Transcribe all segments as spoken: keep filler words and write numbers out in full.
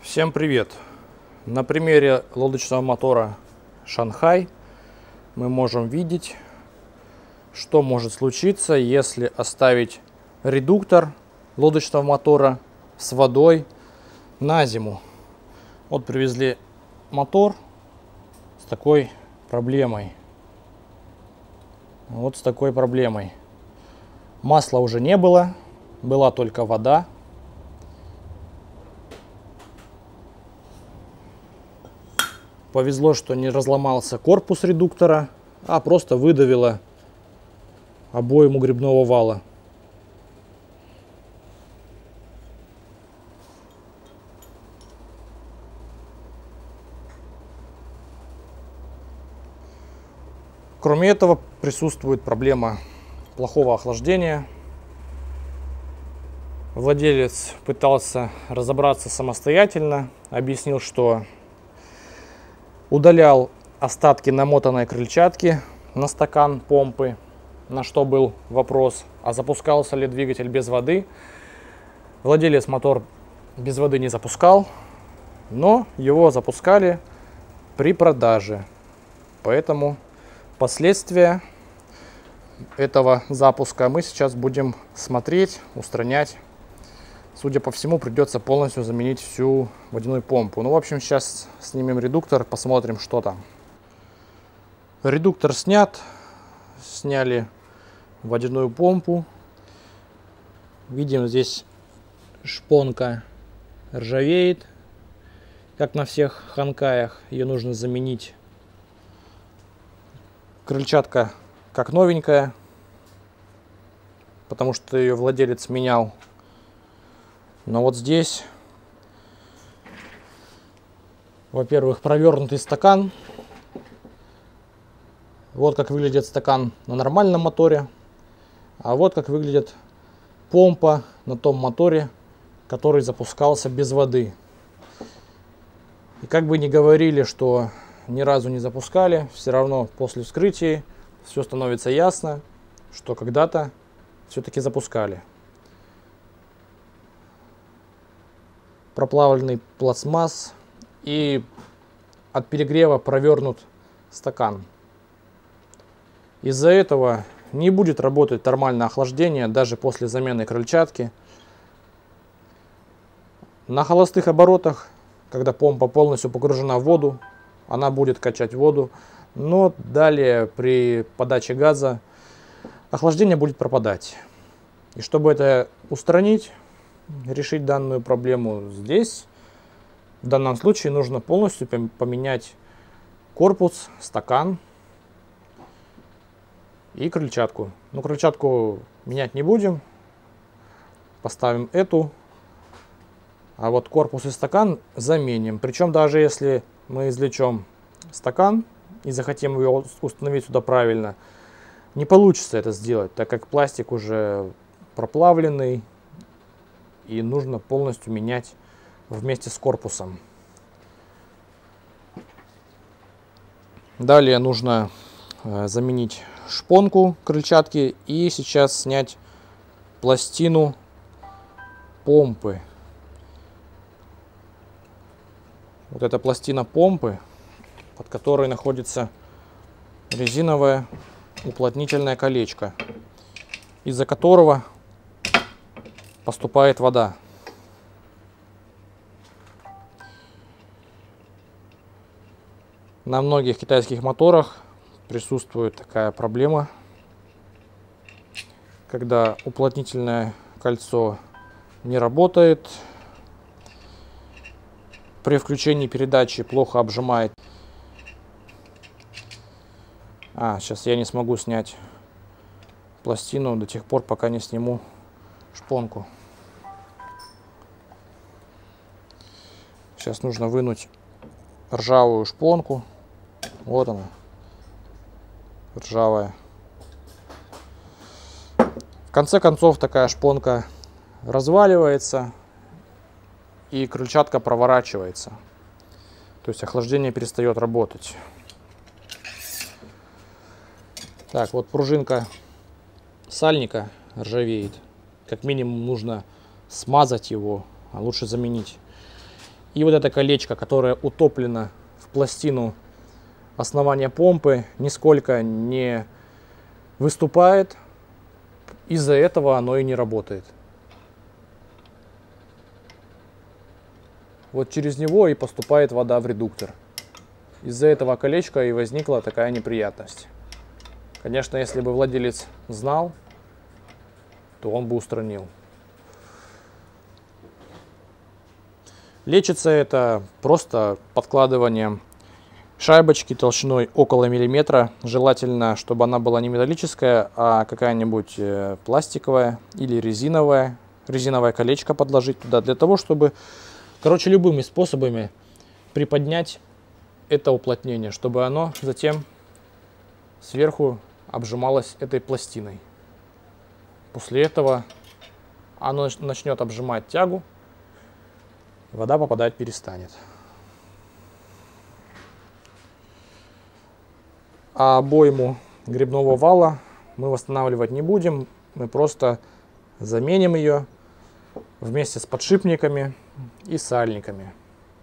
Всем привет! На примере лодочного мотора Шанхай мы можем видеть, что может случиться, если оставить редуктор лодочного мотора с водой на зиму. Вот привезли мотор с такой проблемой. Вот с такой проблемой. Масла уже не было, была только вода. Повезло, что не разломался корпус редуктора, а просто выдавило обойму гребного вала. Кроме этого, присутствует проблема плохого охлаждения. Владелец пытался разобраться самостоятельно, объяснил, что удалял остатки намотанной крыльчатки на стакан помпы, на что был вопрос, а запускался ли двигатель без воды. Владелец мотор без воды не запускал, но его запускали при продаже. Поэтому последствия этого запуска мы сейчас будем смотреть, устранять. Судя по всему, придется полностью заменить всю водяную помпу. Ну, в общем, сейчас снимем редуктор, посмотрим, что там. Редуктор снят. Сняли водяную помпу. Видим, здесь шпонка ржавеет, как на всех ханкаях. Ее нужно заменить. Крыльчатка как новенькая, потому что ее владелец менял. Но вот здесь, во-первых, провернутый стакан. Вот как выглядит стакан на нормальном моторе. А вот как выглядит помпа на том моторе, который запускался без воды. И как бы ни говорили, что ни разу не запускали, все равно после вскрытия все становится ясно, что когда-то все-таки запускали. Проплавленный пластмасс и от перегрева провернут стакан. Из-за этого не будет работать нормальное охлаждение даже после замены крыльчатки. На холостых оборотах, когда помпа полностью погружена в воду, она будет качать воду, но далее при подаче газа охлаждение будет пропадать. И чтобы это устранить, решить данную проблему, здесь в данном случае нужно полностью поменять корпус, стакан и крыльчатку. Но крыльчатку менять не будем, поставим эту, а вот корпус и стакан заменим. Причем даже если мы извлечем стакан и захотим его установить сюда правильно, не получится это сделать, так как пластик уже проплавленный. И нужно полностью менять вместе с корпусом. Далее нужно э, заменить шпонку крыльчатки и сейчас снять пластину помпы. Вот эта пластина помпы, под которой находится резиновое уплотнительное колечко, из-за которого поступает вода. На многих китайских моторах присутствует такая проблема, когда уплотнительное кольцо не работает, при включении передачи плохо обжимает. А, сейчас я не смогу снять пластину до тех пор, пока не сниму шпонку. Сейчас нужно вынуть ржавую шпонку. Вот она, ржавая. В конце концов, такая шпонка разваливается и крыльчатка проворачивается. То есть охлаждение перестает работать. Так, вот пружинка сальника ржавеет. Как минимум нужно смазать его, а лучше заменить. И вот это колечко, которое утоплено в пластину основания помпы, нисколько не выступает. Из-за этого оно и не работает. Вот через него и поступает вода в редуктор. Из-за этого колечка и возникла такая неприятность. Конечно, если бы владелец знал, то он бы устранил. Лечится это просто подкладыванием шайбочки толщиной около миллиметра. Желательно, чтобы она была не металлическая, а какая-нибудь пластиковая или резиновая. Резиновое колечко подложить туда, для того, чтобы, короче, любыми способами приподнять это уплотнение, чтобы оно затем сверху обжималось этой пластиной. После этого оно начнет обжимать тягу, вода попадать перестанет. А обойму грибного вала мы восстанавливать не будем, мы просто заменим ее вместе с подшипниками и сальниками.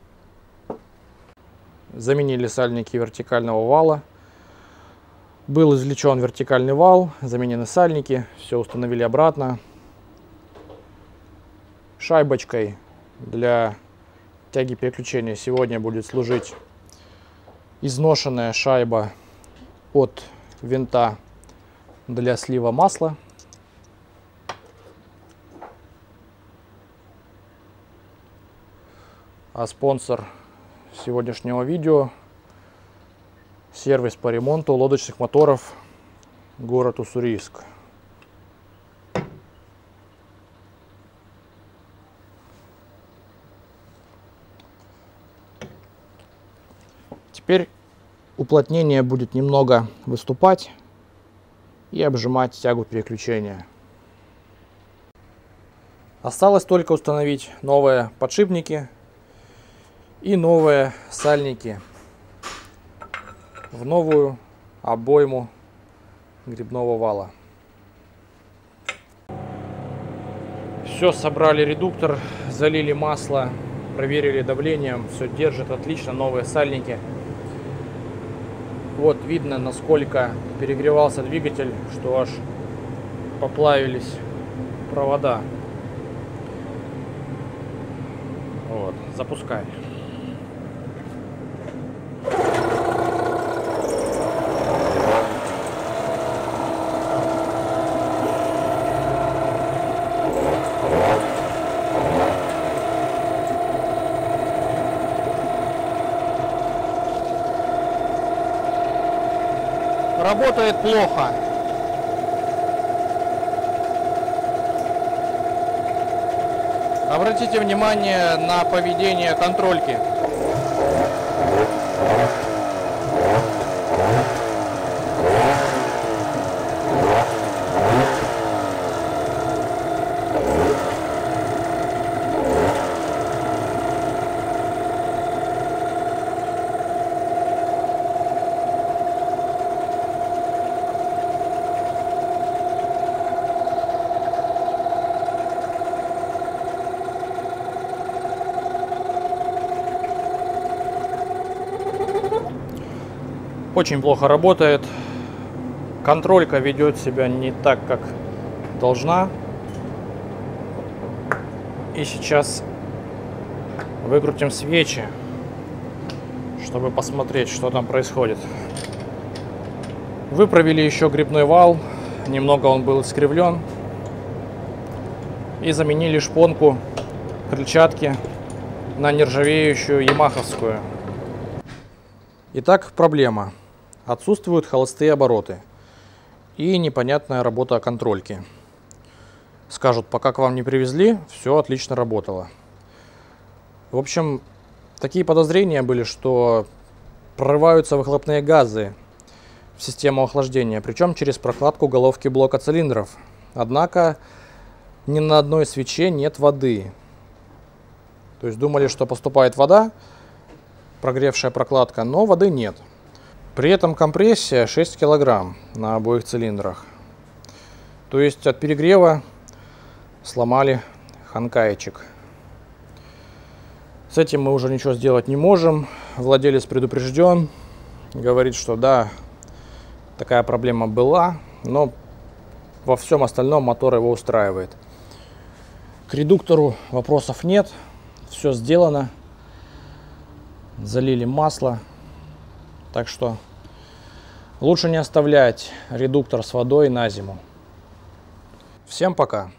Заменили сальники вертикального вала. Был извлечен вертикальный вал, заменены сальники, все установили обратно. Шайбочкой для тяги переключения сегодня будет служить изношенная шайба от винта для слива масла. А спонсор сегодняшнего видео — сервис по ремонту лодочных моторов, город Уссурийск. Теперь уплотнение будет немного выступать и обжимать тягу переключения. Осталось только установить новые подшипники и новые сальники в новую обойму грибного вала. Все, собрали редуктор, залили масло, проверили давлением, все держит отлично, новые сальники. Вот видно, насколько перегревался двигатель, что аж поплавились провода. Вот, запускай. Работает плохо. Обратите внимание на поведение контрольки. Очень плохо работает. Контролька ведет себя не так, как должна. И сейчас выкрутим свечи, чтобы посмотреть, что там происходит. Выправили еще грибной вал. Немного он был искривлен. И заменили шпонку крыльчатки на нержавеющую ямаховскую. Итак, проблема. Отсутствуют холостые обороты и непонятная работа контрольки. Скажут, пока к вам не привезли, все отлично работало. В общем, такие подозрения были, что прорываются выхлопные газы в систему охлаждения, причем через прокладку головки блока цилиндров. Однако ни на одной свече нет воды. То есть думали, что поступает вода, прогревшая прокладка, но воды нет. При этом компрессия шесть килограмм на обоих цилиндрах. То есть от перегрева сломали ханкайчик. С этим мы уже ничего сделать не можем. Владелец предупрежден, говорит, что да, такая проблема была, но во всем остальном мотор его устраивает. К редуктору вопросов нет, все сделано. Залили масло, так что лучше не оставлять редуктор с водой на зиму. Всем пока!